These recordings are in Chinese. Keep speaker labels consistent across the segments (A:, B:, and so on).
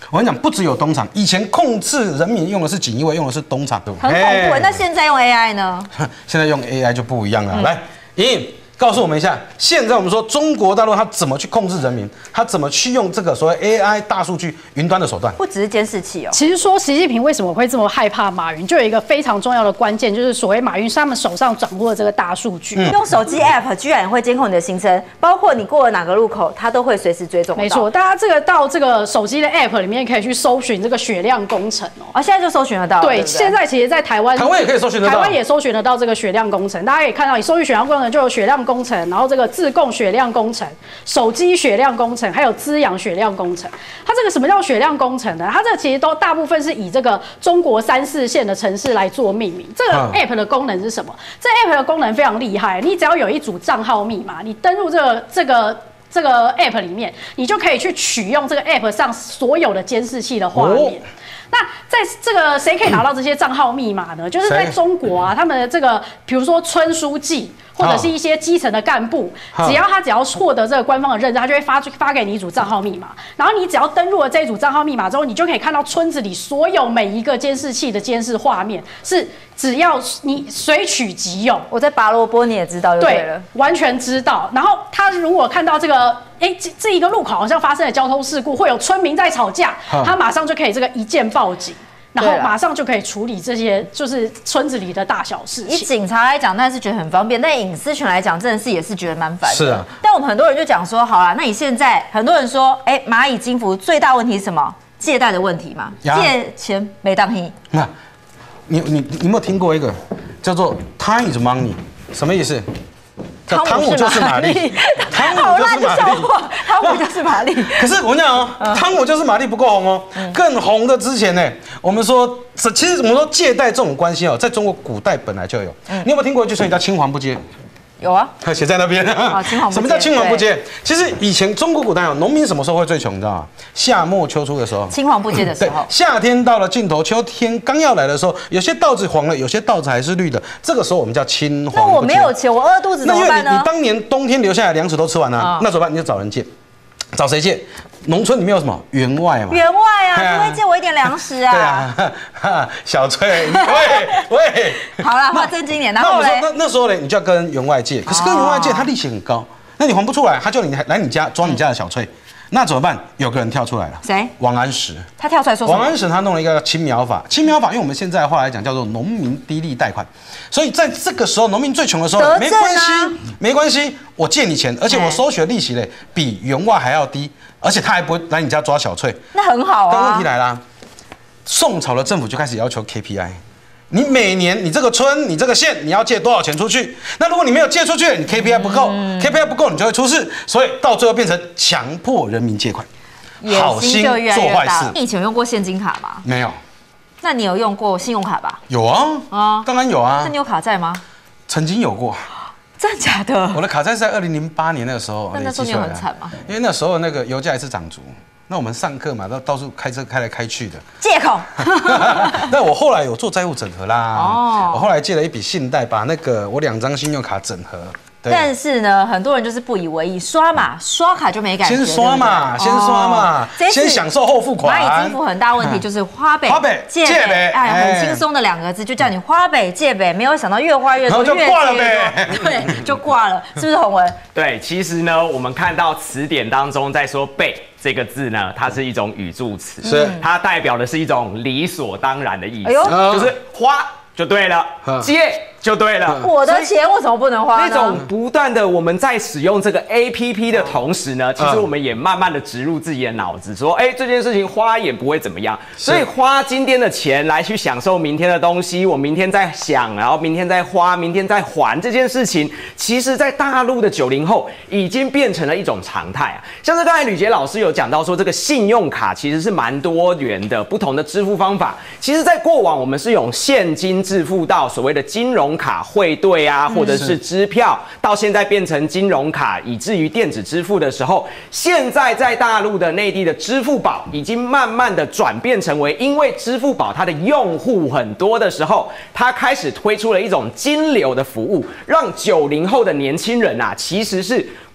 A: 我跟你讲，不只有东厂，以前控制人民用的是锦衣卫，用的是东厂，
B: 很恐怖。那现在用 AI 呢？
A: 现在用 AI 就不一样了。来，莹莹。告诉我们一下，现在我们说中国大陆它怎么去控制人民，它怎么去用这个所谓 AI 大数据云端的手段？
B: 不只是监视器哦。
C: 其实说习近平为什么会这么害怕马云，就有一个非常重要的关键，就是所谓马云是他们手上掌握的这个大数据。
B: 用手机 App 居然会监控你的行程，包括你过了哪个路口，它都会随时追踪。
C: 没错，大家这个到这个手机的 App 里面可以去搜寻这个血量工程哦。
B: 啊，现在就搜寻得到。
C: 对，现在其实，在台湾
A: 也可以搜寻得到，
C: 台湾也搜寻得到这个血量工程。大家可以看到，你搜寻血量工程就有血量工程，然后这个自供血量工程、手机血量工程，还有滋养血量工程。它这个什么叫血量工程呢？它这个其实都大部分是以这个中国3、4线的城市来做命名。这个 App 的功能是什么？这 App 的功能非常厉害，你只要有一组账号密码，你登入这个 App 里面，你就可以去取用这个 App 上所有的监视器的画面。那在这个谁可以拿到这些账号密码呢？就是在中国啊，他们的这个比如说村书记或者是一些基层的干部，只要获得这个官方的认证，他就会发给你一组账号密码。然后你只要登录了这一组账号密码之后，你就可以看到村子里所有每一个监视器的监视画面，是只要你随取即用。
B: 我在拔萝卜你也知道就对了，
C: 完全知道。然后他如果看到这个，这一个路口好像发生了交通事故，会有村民在吵架，他马上就可以这个一键报警。然后马上就可以处理这些就是村子里的大小事情。以
B: 警察来讲，那是觉得很方便；但隐私权来讲，真的是也是觉得蛮烦的。
A: 是啊。
B: 但我们很多人就讲说，好啦，那你现在很多人说，蚂蚁金服最大问题是什么？借贷的问题嘛，借钱没当心。
A: 那，你有没有听过一个叫做 “time is money”？ 什么意思？汤姆就是玛丽，汤姆就是玛丽，
B: 汤姆就是玛丽。
A: 可是我跟你讲哦，汤姆就是玛丽不够红哦，更红的之前呢，我们说，其实我们说借贷这种关系哦，在中国古代本来就有。你有没有听过一句成语叫青黄不接？
B: 有啊，
A: 写在那边。什么叫青黄不接？其实以前中国古代哦，农民什么时候会最穷？你知道吗？夏末秋初的时候。
B: 青黄不接的时候。
A: 夏天到了尽头，秋天刚要来的时候，有些稻子黄了，有些稻子还是绿的。这个时候我们叫青黄不接。
B: 那我没有钱，我饿肚子怎么办呢？
A: 那因为你当年冬天留下来粮食都吃完了，那怎么办？你就找人借。找谁借？农村里面有什么员外嘛？
B: 员外啊，你会借我一点粮食啊？
A: 对啊，小翠，喂，
B: 好了，话正经点。然后
A: 那时候呢，你就要跟员外借，可是跟员外借，他利息很高，那你还不出来，他叫你来你家抓你家的小翠。那怎么办？有个人跳出来了，
B: 谁？
A: 王安石。
B: 他跳出来说什么？
A: 王安石他弄了一个青苗法，青苗法用我们现在的话来讲叫做农民低利贷款。所以在这个时候，农民最穷的时候，没关系，我借你钱，而且我收取的利息嘞比员外还要低，而且他还不会来你家抓小翠，
B: 那很好啊。
A: 但问题来啦，宋朝的政府就开始要求 KPI。你每年你这个村你这个县你要借多少钱出去？那如果你没有借出去，你 KPI 不够，KPI 不够你就会出事，所以到最后变成强迫人民借款，好心做坏事。
B: 你以前有用过现金卡吗？
A: 没有。
B: 那你有用过信用卡吧？
A: 有啊，当然有啊。
B: 那你有卡债吗？
A: 曾经有过。
B: 真的假的？
A: 我的卡债是在2008年那个时候。
B: 那时候你有很惨吗？
A: 因为那时候那个油价也是涨足。那我们上课嘛，到处开车开来开去的，
B: 借口。
A: 那我后来有做债务整合啦，我后来借了一笔信贷，把那个我2张信用卡整合。
B: 但是呢，很多人就是不以为意，刷卡就没感觉。
A: 先刷嘛，先享受后付款。
B: 蚂蚁金服很大问题就是花呗借呗，很轻松的2个字就叫你花呗借呗，没有想到越花越多，
A: 就挂了呗。
B: 对，就挂了，是不是洪文？
D: 对，其实呢，我们看到词典当中在说呗这个字呢，它是一种语助词，它代表的是一种理所当然的意思，就是花就对了，借就对了。
B: 我的钱为什么不能花呢？
D: 那种不断的我们在使用这个 APP 的同时呢，其实我们也慢慢的植入自己的脑子，说，这件事情花也不会怎么样，所以花今天的钱来去享受明天的东西，我明天再想，然后明天再花，明天再还这件事情，其实在大陆的90后已经变成了一种常态啊。像是刚才吕杰老师有讲到说，这个信用卡其实是蛮多元的不同的支付方法。其实，在过往我们是用现金支付到所谓的金融卡汇兑啊，或者是支票，到现在变成金融卡，以至于电子支付的时候，现在在大陆的内地的支付宝已经慢慢的转变成为，因为支付宝它的用户很多的时候，它开始推出了一种金流的服务，让90后的年轻人啊，其实是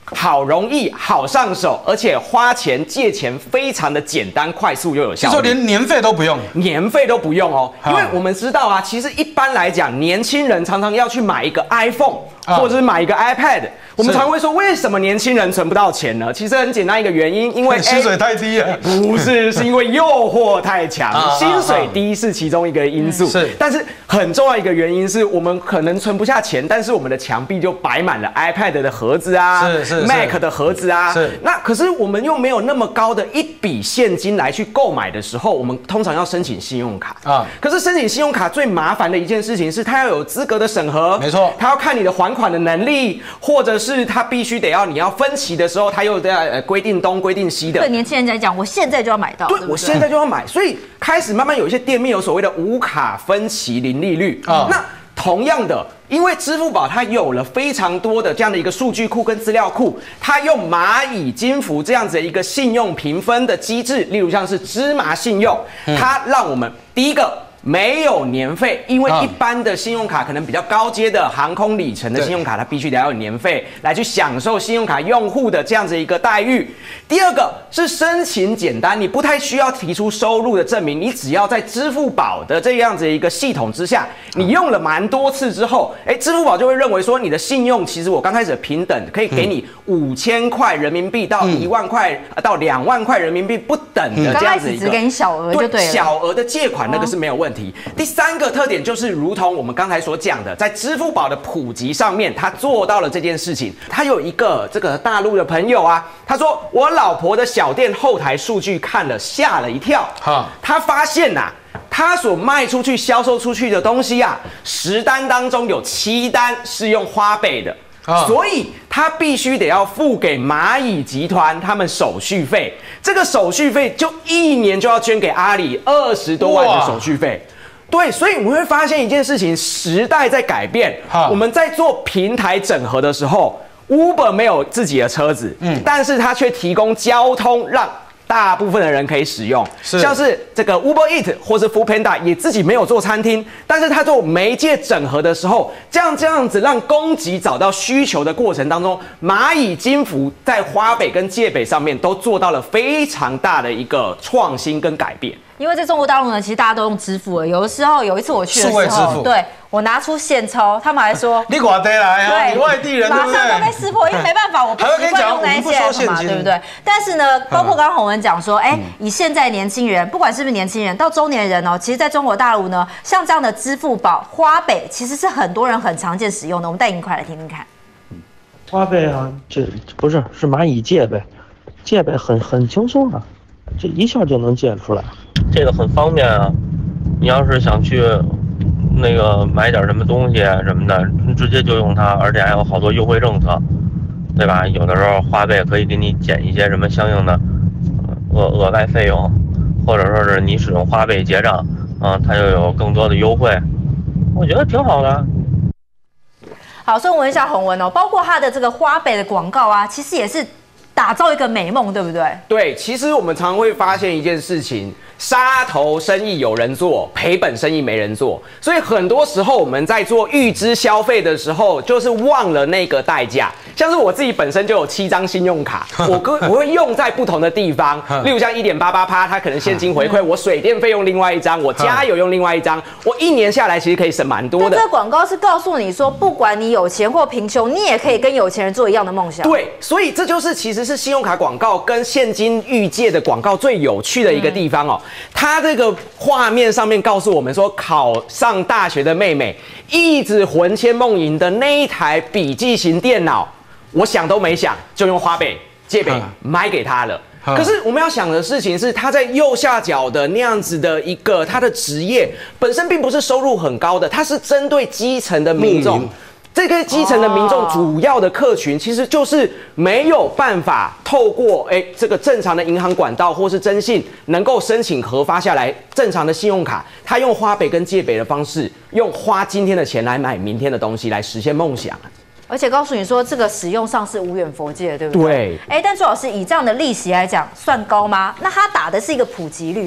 D: 好容易、好上手，而且花钱借钱非常的简单、快速又有效率。
A: 就说连年费都不用，
D: 年费都不用哦，因为我们知道啊，其实一般来讲，年轻人常常要去买一个 iPhone，或者是买一个 iPad。我们常会说，为什么年轻人存不到钱呢？其实很简单一个原因，因为
A: 薪水太低了。
D: 不是，是因为诱惑太强，薪水低是其中一个因素。
A: 是，
D: 但是很重要一个原因是我们可能存不下钱，但是我们的墙壁就摆满了 iPad 的盒子啊，
A: 是
D: Mac 的盒子啊。
A: 是。
D: 那可是我们又没有那么高的一笔现金来去购买的时候，我们通常要申请信用卡啊。可是申请信用卡最麻烦的一件事情是，它要有资格的审核，
A: 没错，
D: 它要看你的还款的能力，或者是它必须得要你要分期的时候，它又得规定东规定西的。
B: 对年轻人来讲，我现在就要买到，
D: 对，我现在就要买，所以开始慢慢有一些店面有所谓的无卡分期零利率啊。那同样的，因为支付宝它有了非常多的这样的一个数据库跟资料库，它用蚂蚁金服这样子的一个信用评分的机制，例如像是芝麻信用，它让我们第一个。没有年费，因为一般的信用卡可能比较高阶的航空里程的信用卡，它必须得要有年费来去享受信用卡用户的这样子一个待遇。第二个是申请简单，你不太需要提出收入的证明，你只要在支付宝的这样子一个系统之下，你用了蛮多次之后，支付宝就会认为说你的信用其实我刚开始的平等可以给你5000块人民币到1万块到2万块人民币不等的这样子一个，
B: 只给你小额就对了，
D: 小额的借款那个是没有问题。第三个特点就是，如同我们刚才所讲的，在支付宝的普及上面，他做到了这件事情。他有一个这个大陆的朋友啊，他说我老婆的小店后台数据看了吓了一跳，他发现呐，他所卖出去、销售出去的东西啊，10单当中有7单是用花呗的。所以他必须得要付给蚂蚁集团他们手续费，这个手续费就1年就要捐给阿里20多万的手续费。对，所以我们会发现一件事情，时代在改变。我们在做平台整合的时候 ，Uber 没有自己的车子，但是它却提供交通让大部分的人可以使用，像是这个 Uber Eat 或是 Foodpanda 也自己没有做餐厅，但是他做媒介整合的时候，这样子让供给找到需求的过程当中，蚂蚁金服在花呗跟借呗上面都做到了非常大的一个创新跟改变。
B: 因为在中国大陆呢，其实大家都用支付了。有的时候，有一次我去的时候，对我拿出现钞，他们还说
A: 你外地来啊，你外地人，
B: 马上都被识破，因为没办法，我不习惯用那些嘛，对不对？但是呢，包括刚刚洪文讲说，以现在年轻人，不管是不是年轻人，到中年人哦，其实在中国大陆呢，像这样的支付宝、花呗，其实是很多人很常见使用的。我们带您快来听听看。
E: 花呗啊，这不是蚂蚁借呗，借呗很轻松啊，这一下就能借出来。这个很方便啊，你要是想去那个买点什么东西什么的，直接就用它，而且还有好多优惠政策，对吧？有的时候花呗可以给你减一些什么相应的额外费用，或者说是你使用花呗结账，它就有更多的优惠，我觉得挺好的。
B: 好，所以我问一下洪文哦，包括他的这个花呗的广告啊，其实也是打造一个美梦，对不对？
D: 对，其实我们常会发现一件事情。杀头生意有人做，赔本生意没人做，所以很多时候我们在做预支消费的时候，就是忘了那个代价。像是我自己本身就有7张信用卡，我会用在不同的地方，例如像1.88%，它可能现金回馈，我水电费用另外一张，我加油用另外一张，我1年下来其实可以省蛮多的。
B: 但这个广告是告诉你说，不管你有钱或贫穷，你也可以跟有钱人做一样的梦想。
D: 对，所以这就是其实是信用卡广告跟现金预借的广告最有趣的一个地方哦。它这个画面上面告诉我们说，考上大学的妹妹一直魂牵梦萦的那一台笔记型电脑，我想都没想就用花呗借呗买给她了。可是我们要想的事情是，他在右下角的那样子的一个他的职业本身并不是收入很高的，他是针对基层的民众。这个基层的民众主要的客群，其实就是没有办法透过这个正常的银行管道或是征信，能够申请核发下来正常的信用卡，他用花呗跟借呗的方式，用花今天的钱来买明天的东西，来实现梦想。
B: 而且告诉你说，这个使用上是无远弗届，对不对？
D: 对。
B: 但朱老师以这样的利息来讲，算高吗？那他打的是一个普及率嘛？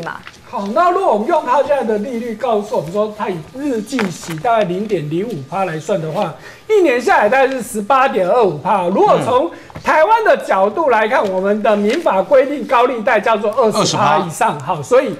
F: 好，那如果我们用它现在的利率告诉我们说，它以日计息大概0.05%来算的话，1年下来大概是18.25%。如果从台湾的角度来看，我们的民法规定高利贷叫做20%以上，好，所以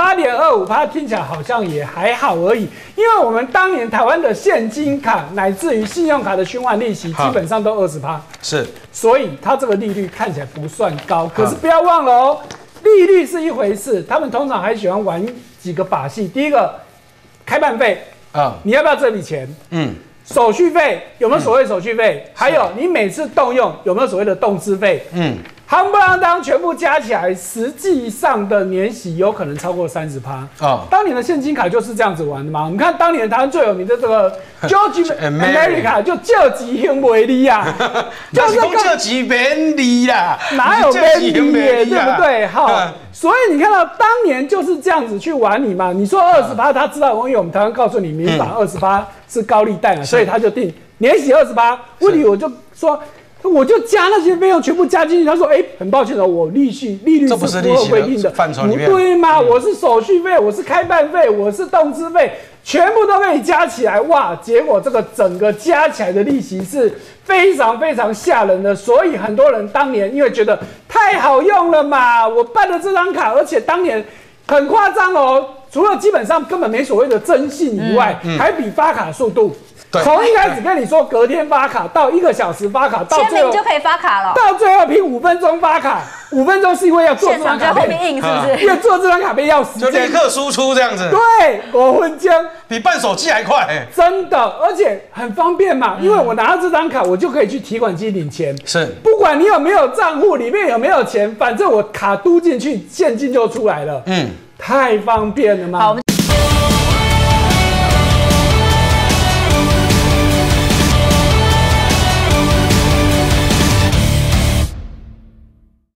F: 18.25%听起来好像也还好而已。因为我们当年台湾的现金卡乃至于信用卡的循环利息基本上都20%，
A: 是，
F: 所以它这个利率看起来不算高。可是不要忘了哦。利率是一回事，他们通常还喜欢玩几个把戏。第一个，开办费啊，你要不要这笔钱？手续费有没有所谓手续费？还有你每次动用有没有所谓的动资费？夯不啷当全部加起来，实际上的年息有可能超过30%。当年的现金卡就是这样子玩的嘛。我们看当年台湾最有名的这个 George America 就救急行为利啊，
A: 就是救急便利啦，
F: 哪有便利耶，对不对？好，所以你看到当年就是这样子去玩你嘛。你说20%，他知道，因为我们台湾告诉你民法20%是高利贷嘛，所以他就定年息20%。问题我就说。我就加那些费用全部加进去，他说：“很抱歉哦，我利率是符合规定的，不对吗？我是手续费，我是开办费，我是动资费，全部都可以加起来，哇！结果这个整个加起来的利息是非常非常吓人的，所以很多人当年因为觉得太好用了嘛，我办了这张卡，而且当年很夸张哦，除了基本上根本没所谓的征信以外，还比发卡速度。”从一开始跟你说隔天发卡，到1个小时发卡，到
B: 签名就可以发卡了，
F: 到最后凭5分钟发卡，5分钟是因为要做这张卡片，
B: 印是不是？
F: 因为做这张卡片要时间，
A: 就立刻输出这样子。
F: 对，5分钟
A: 比办手机还快，
F: 真的，而且很方便嘛，因为我拿到这张卡，我就可以去提款机领钱，
A: 是，
F: 不管你有没有账户，里面有没有钱，反正我卡嘟进去，现金就出来了，太方便了嘛。好。